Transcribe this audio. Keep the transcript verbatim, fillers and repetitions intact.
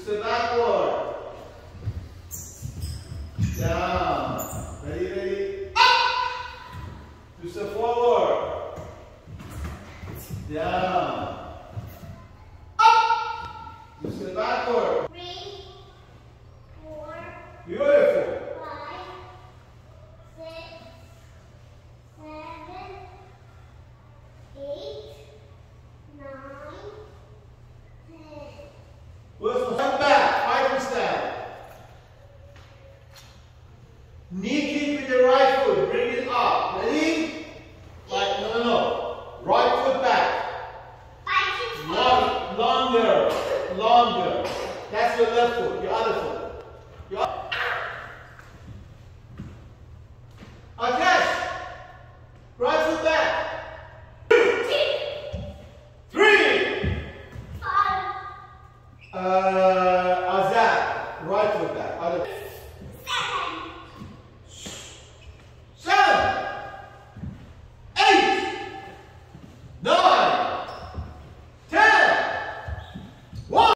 step backward. Down. Ready, ready. Up. Two step forward. Down. Up. Two step backward. Three, four, Beautiful. five, six, seven, eight, nine, ten. Whistle. Come back. Fighting style. Knee kick with the right foot. Bring it up. Ready? Like, no, no, no. Right foot back. Five, six, Long, longer. Longer. That's your left foot. Your other foot. Your